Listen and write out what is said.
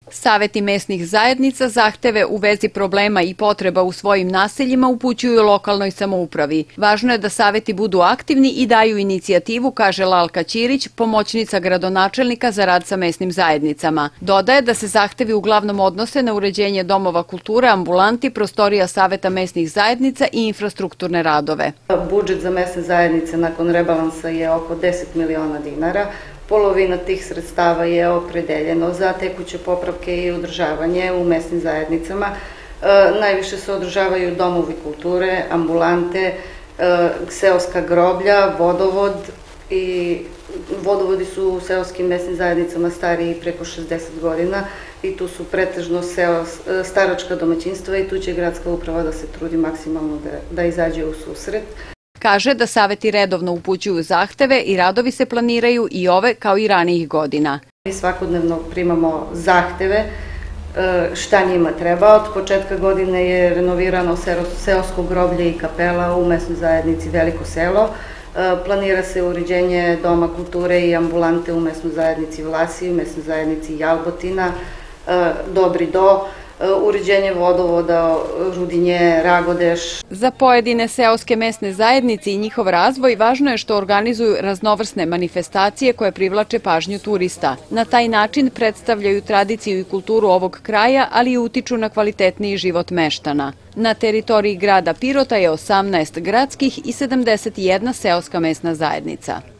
Saveti mesnih zajednica zahteve u vezi problema i potreba u svojim naseljima upućuju lokalnoj samoupravi. Važno je da saveti budu aktivni i daju inicijativu, kaže Lalka Ćirić, pomoćnica gradonačelnika za rad sa mesnim zajednicama. Dodaje da se zahtevi uglavnom odnose na uređenje domova kulture, ambulanti, prostorija saveta mesnih zajednica i infrastrukturne radove. Budžet za mesne zajednice nakon rebalansa je oko 10 miliona dinara. Polovina tih sredstava je opredeljeno za tekuće popravke i održavanje u mesnim zajednicama. Najviše se održavaju domovi kulture, ambulante, seoska groblja, vodovod i vodovodi su u seoskim mesnim zajednicama stariji preko 60 godina i tu su pretežno staračka domaćinstva i tu će gradska uprava da se trudi maksimalno da izađe u susret. Kaže da saveti redovno upućuju zahteve i radovi se planiraju i ove kao i ranijih godina. Mi svakodnevno primamo zahteve šta njima treba. Od početka godine je renovirano seosko groblje i kapela u mesnoj zajednici Veliko selo. Planira se uređenje doma kulture i ambulante u mesnoj zajednici Vlasi, u mesnoj zajednici Jalbotina, Dobri do, uređenje vodovoda, Rudinje, Ragodeš. Za pojedine seoske mesne zajednice i njihov razvoj važno je što organizuju raznovrsne manifestacije koje privlače pažnju turista. Na taj način predstavljaju tradiciju i kulturu ovog kraja, ali i utiču na kvalitetniji život meštana. Na teritoriji grada Pirota je 18 gradskih i 71 seoska mesna zajednica.